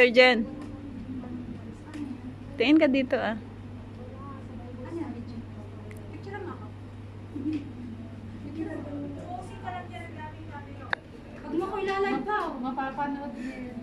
Sister Jen. Tingin ka dito ah. Pag mo ko ilalay pa, mapapanood din.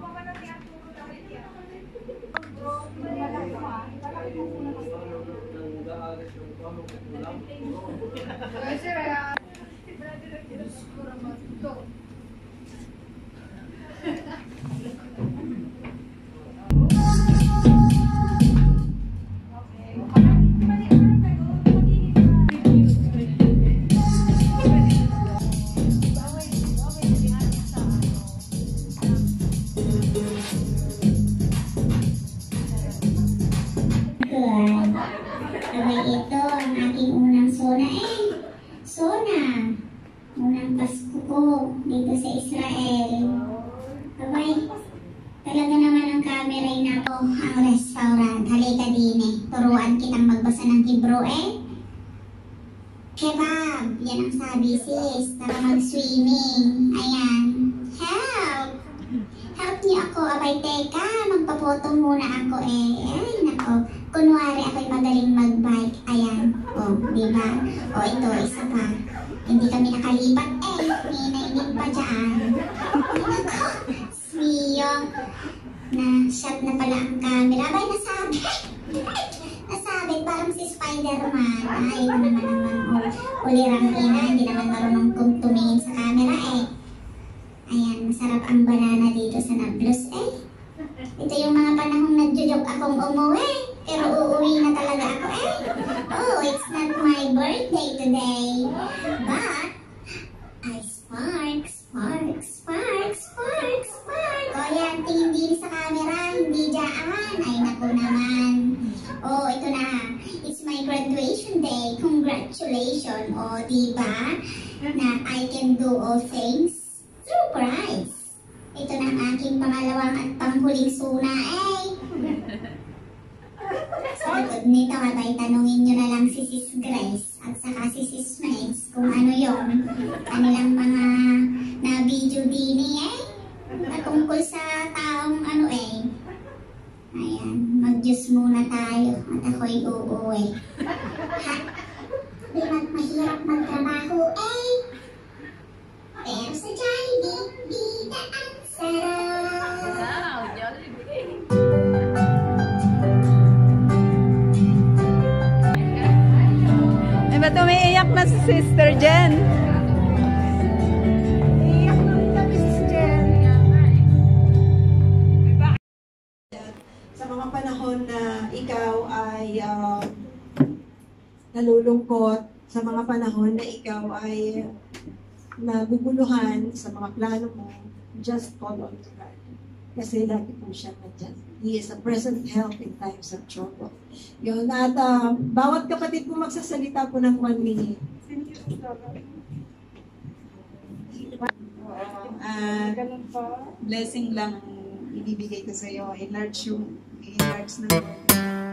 Abay, ito ang aking unang sona. Sona! Unang Pasko ko dito sa Israel. Abay, talaga naman ang camera na ako ang restaurant. Halika din turuan kitang magbasa ng Hebrew Kebab! Yan ang sabi sis. Tara mag-swimming. Ayan. Help! Help niyo ako. Abay, teka. Magpapoto muna ako Ay, nako. Kunwari ako'y magaling mag-bike. Ayan. O, diba? O, ito, isa pa. Hindi kami nakalipat may nainip pa dyan. Nako. Smiyong. Na-shot na pala ang camera. Abay, nasabi. Nasabi, parang si Spider-Man. Ay, ito naman naman. Ulirang ina. Hindi naman marunong kung tumingin sa camera Ayan, masarap ang banana dito sa Nablus Ito yung mga panahong nagjo-joke akong umuwi. Pero uuwi na talaga ako Oh, it's not my birthday today. But, I spark. O yan, tingin din sa camera, hindi dyan. Ay, naku naman. Oh, ito na. It's my graduation day. Congratulations. O, diba? Na I can do all things through Christ. Ito na ang aking pangalawang at panghuling suna Sa likod nito, abay, tanungin nyo na lang si Sis Grace at saka si Sis Max kung ano yung kanilang mga na-video din patungkol sa taong Ayan, mag-Diyos muna tayo at ako'y uuwi. Di mahirap magtrabaho pero sa Jollibee, ang sarap! Ba't umiiyak na si Sister Jen? Iiyak na rin kami, Sis Jen. Sa mga panahon na ikaw ay nalulungkot, sa mga panahon na ikaw ay naguguluhan sa mga plano mo, just call on to God. Kasi lagi po siya nandyan. He is a present help in times of trouble. Yun, at bawat kapatid po magsasalita po ng 1 minute. Blessing lang ang ibibigay ko sa iyo. Enlarge ng Lord.